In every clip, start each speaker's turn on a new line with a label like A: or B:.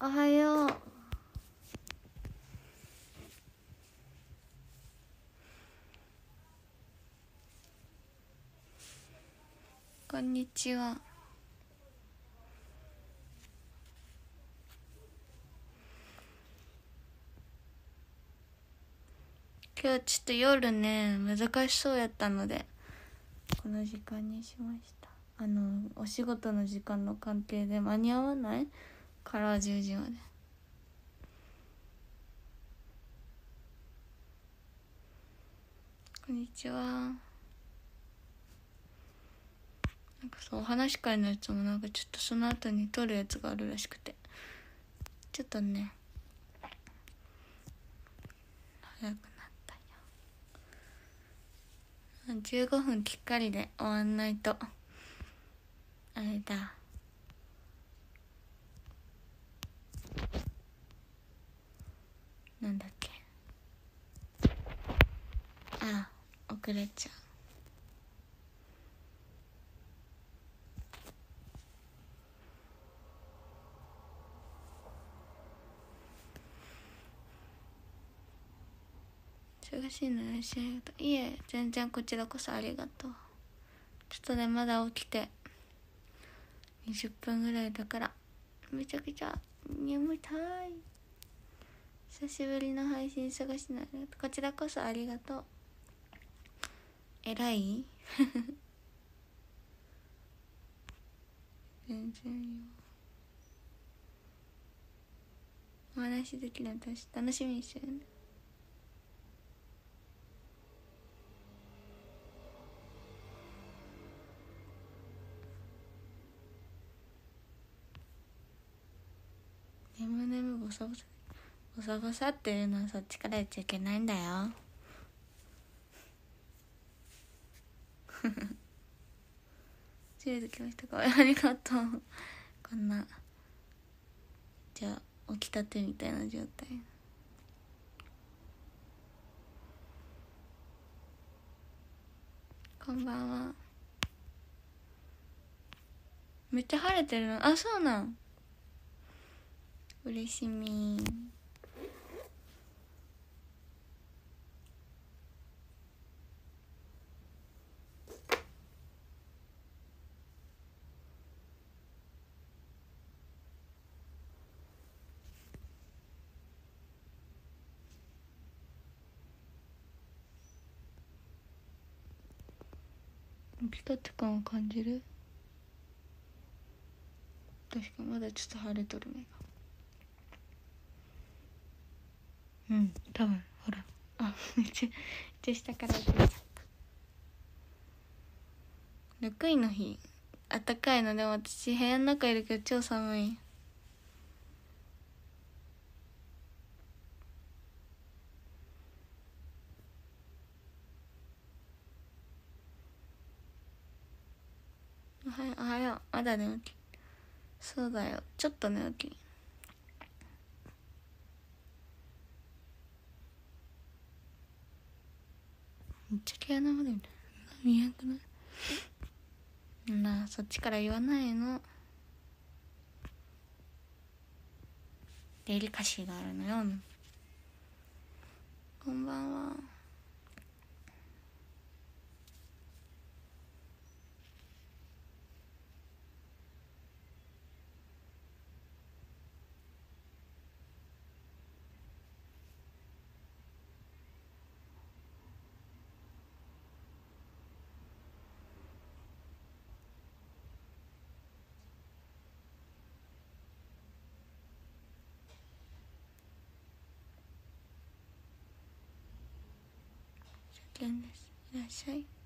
A: おはよう。こんにちは。今日ちょっと夜ね難しそうやったのでこの時間にしました。お仕事の時間の関係で間に合わないから10時まで。こんにちは。なんかそうお話し会のやつもなんかちょっとその後に撮るやつがあるらしくてちょっとね早くなったよ。15分きっかりで終わんないとあれだ。なんだっけ、遅れちゃう。忙しいのよしありがとう。いえ全然こちらこそありがとう。ちょっとねまだ起きて20分ぐらいだからめちゃくちゃ眠たい。久しぶりの配信探しのありがとう。こちらこそありがとう。偉い全然よ。お話できるの楽しみにしてるね。眠ボサボサボサボサっていうのはそっちから言っちゃいけないんだよチーズ来ましたかわいいありがとう。こんなじゃあ起きたてみたいな状態。こんばんは。めっちゃ晴れてるの。あ、そうなん。嬉しみ。起きたって感を感じる。確かまだちょっと晴れとる目が。うん多分ほらめっちゃ下から起きちゃった。6位の日あったかいのでも私部屋の中いるけど超寒い。おはよう。まだ寝起き。そうだよちょっと寝起き。めっちゃ毛穴まで見たい見えなくないなあ。そっちから言わないの。デリカシーがあるのよ。こんばんは。初見です。いらっしゃい。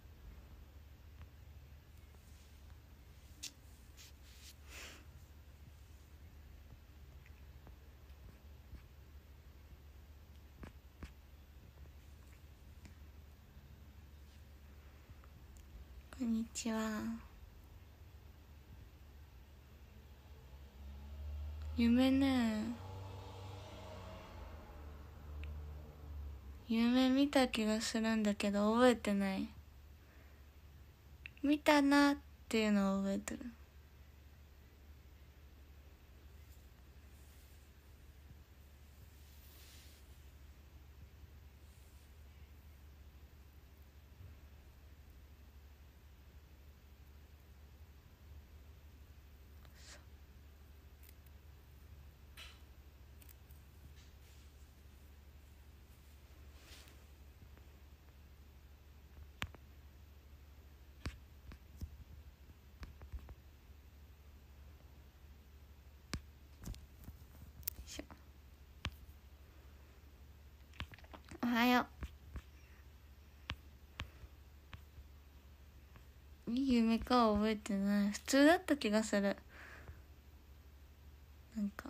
A: こんにちは。夢ね、夢見た気がするんだけど覚えてない。見たなっていうのを覚えてる。 おはよう。いい夢かは覚えてない。普通だった気がする。なんか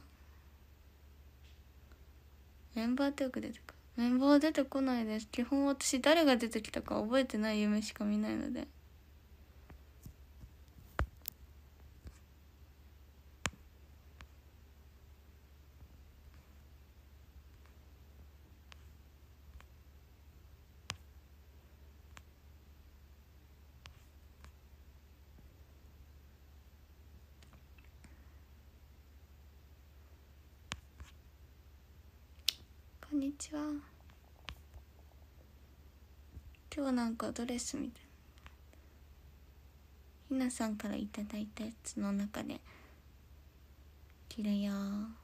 A: メンバーってよく出てくる。メンバー出てこないです。基本私誰が出てきたか覚えてない夢しか見ないので。こんにちは。今日なんかドレスみたいなひなさんからいただいたやつの中で着るよ。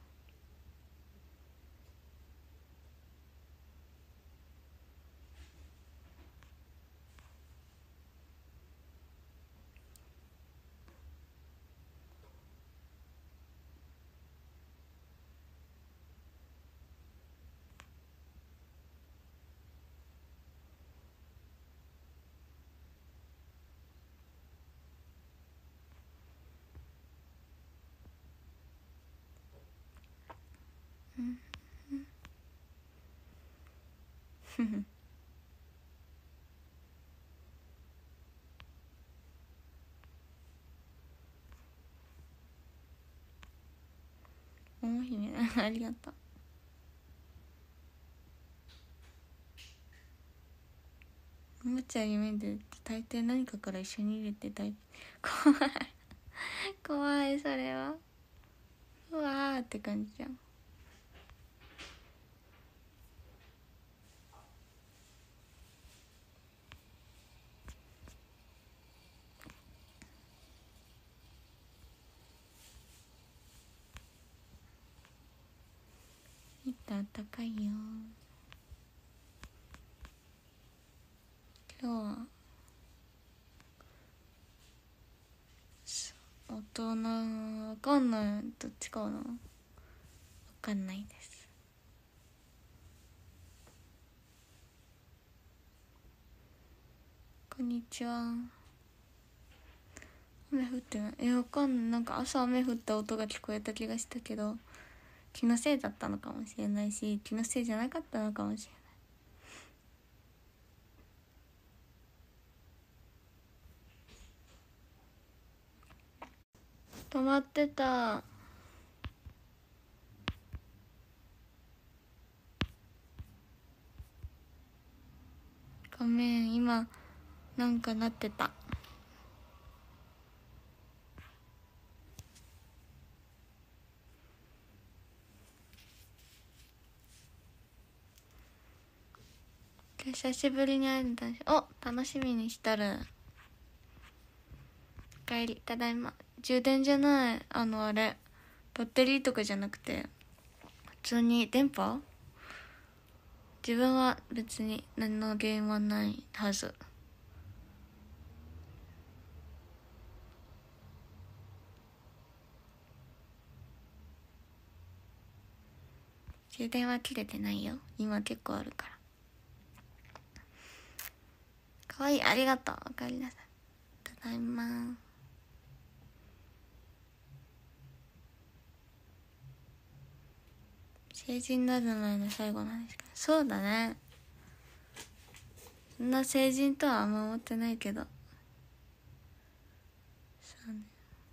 A: うんふふ桃姫ありがとう。おもちゃ夢で大抵何かから一緒に入れてたい。怖い怖い。それはうわーって感じじゃん。いったあったかいよ。今日は大人わかんない。どっちかな、わかんないです。こんにちは。雨降ってない。わかんない。なんか朝雨降った音が聞こえた気がしたけど、気のせいだったのかもしれないし、気のせいじゃなかったのかもしれない。止まってた。ごめん、今なんかなってた。久しぶりに会えたし、お、楽しみにしたる。おかえり、ただいま。充電じゃない、あれバッテリーとかじゃなくて普通に電波。自分は別に何の原因はないはず。充電は切れてないよ。今結構あるから。かわいい、ありがとう。おかえりなさい。ただいま。成人になる前の最後なんですか。そうだね。そんな成人とはあんま思ってないけど。そうね。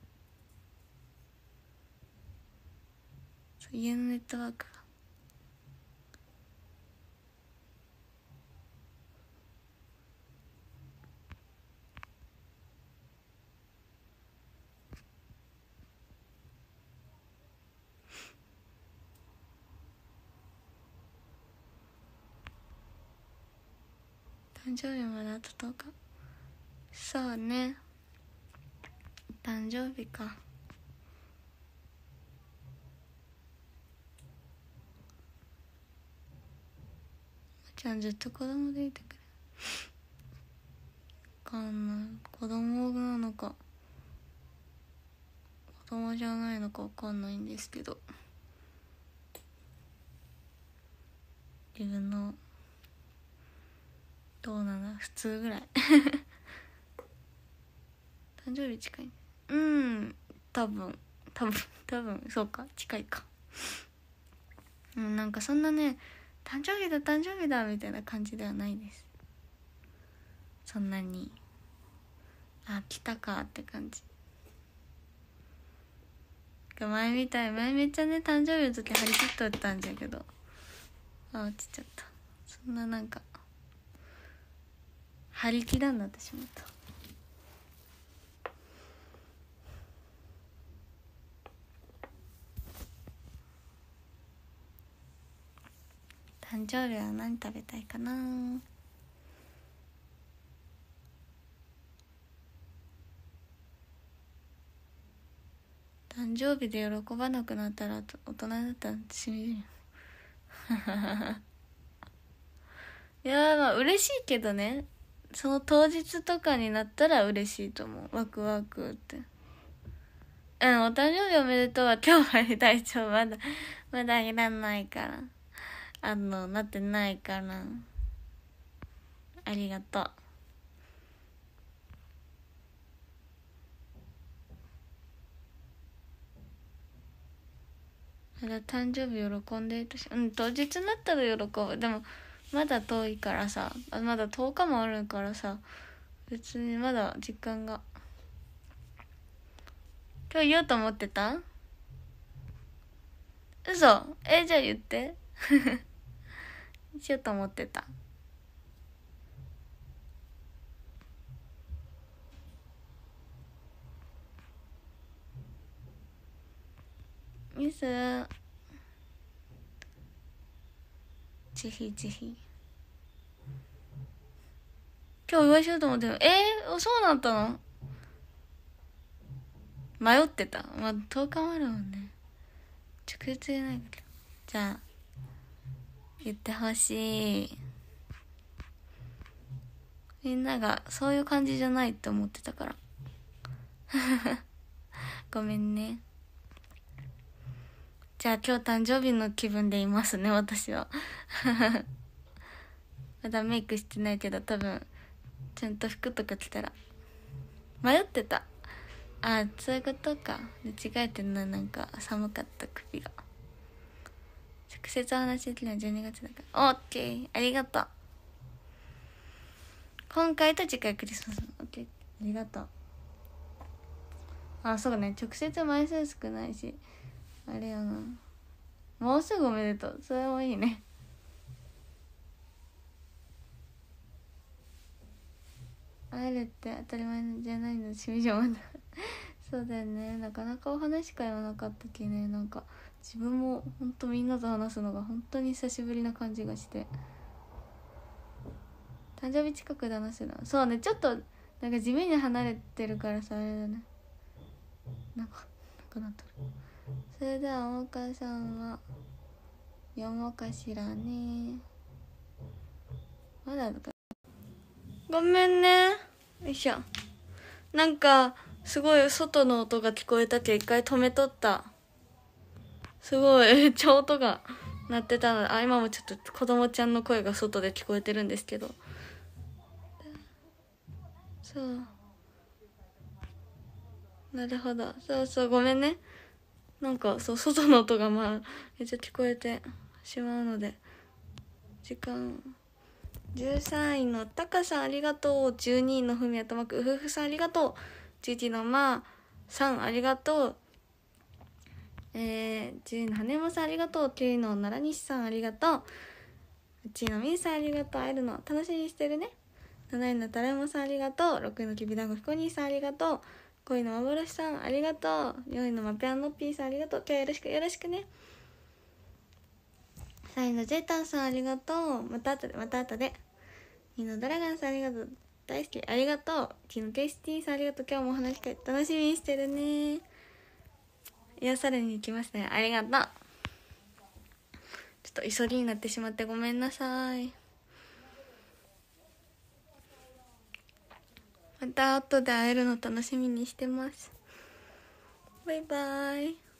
A: そう、家のネットワークが。誕生日まであと10日。そうね。誕生日か。ちゃんずっと子供でいてくれ。わかんない。子供なのか子供じゃないのかわかんないんですけど、自分のどうなの、普通ぐらい誕生日近い、多分そうか、近いかなんかそんなね、誕生日だみたいな感じではないです。そんなに来たかって感じ。前めっちゃね、誕生日の時張り切っとったんじゃけど落ちちゃった。そんななんか張り切らんなってしまった。誕生日は何食べたいかな。誕生日で喜ばなくなったら大人だったらしみるよいやまあ嬉しいけどね、その当日とかになったら嬉しいと思う。ワクワクって。お誕生日おめでとうは今日まで大丈夫。まだいらないからなってないから。ありがとう。まだ誕生日喜んでいたし、当日になったら喜ぶ。でもまだ遠いからさ、まだ10日もあるからさ、別にまだ時間が。今日言おうと思ってた？嘘？じゃあ言ってしようと思ってた。ミスぜひぜひ今日お祝いしようと思ってる。そうなったの？迷ってた。まあ10日もあるもんね。直接言えないけど、じゃあ言ってほしい。みんながそういう感じじゃないって思ってたからごめんね。じゃあ今日誕生日の気分でいますね、私はまだメイクしてないけど、多分ちゃんと服とか着たら。迷ってた。そういうことか。間違えてんな。なんか寒かった、首が。直接お話できるのは12月だから。オッケー、ありがとう。今回と次回クリスマス。オッケー、ありがとう。そうね、直接枚数少ないしあれやな。もうすぐおめでとう。それもいいね。会えるって当たり前じゃないの、しみじゃまだそうだよね。なかなかお話し会はなかったきね。なんか自分もほんとみんなと話すのが本当に久しぶりな感じがして。誕生日近くで話すの、そうね、ちょっとなんか地味に離れてるからさ、あれだね。なんかなったる。それでは大川さんは読もうかしらね。まだか。ごめんね。よいしょ。なんかすごい外の音が聞こえたけ一回止めとった。すごいめっちゃ音が鳴ってたので、今もちょっと子供ちゃんの声が外で聞こえてるんですけど。そうなるほど。そうごめんね。なんかそう外の音がめっちゃ聞こえてしまうので。時間13位のタカさんありがとう。12位のふみやとまくうふふさんありがとう。11位のさんありがとう。10位の羽山さんありがとう。9位の奈良西さんありがとう。8位のみーさんありがとう。会えるの楽しみにしてるね。7位のたらやまさんありがとう。6位のきびだんごひこにーさんありがとう。5位の幻さんありがとう。4位のまぴゃんのっぴーさんありがとう。今日よろしくね。3位のジェイタンさんありがとう。また後で。2位のドラガンさんありがとう。大好きありがとう。1位のケイスティーさんありがとう。今日もお話し会楽しみにしてるね。癒されに行きますね。ありがとう。ちょっと急ぎになってしまってごめんなさい。また後で会えるの楽しみにしてます。バイバイ。